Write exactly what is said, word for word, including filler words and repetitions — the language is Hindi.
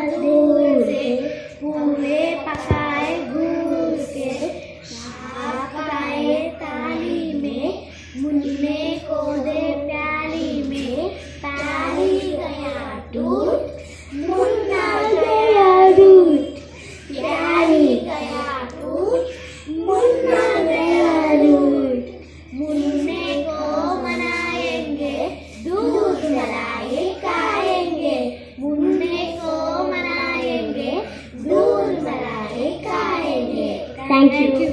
दूर से, पूरे पकाए गुड़ के, शाह पकाए ताली में, मुन्ने को दे प्याली में, प्याली गया टूट, मुन्ना गया दूध, प्याली गया टूट, मुन्ना गया दूध, मुन्ने को मनाएंगे, दूध मलाई खाएंगे, मुन्ने को मनाएंगे, दूध मलाई खाएंगे। Thank you.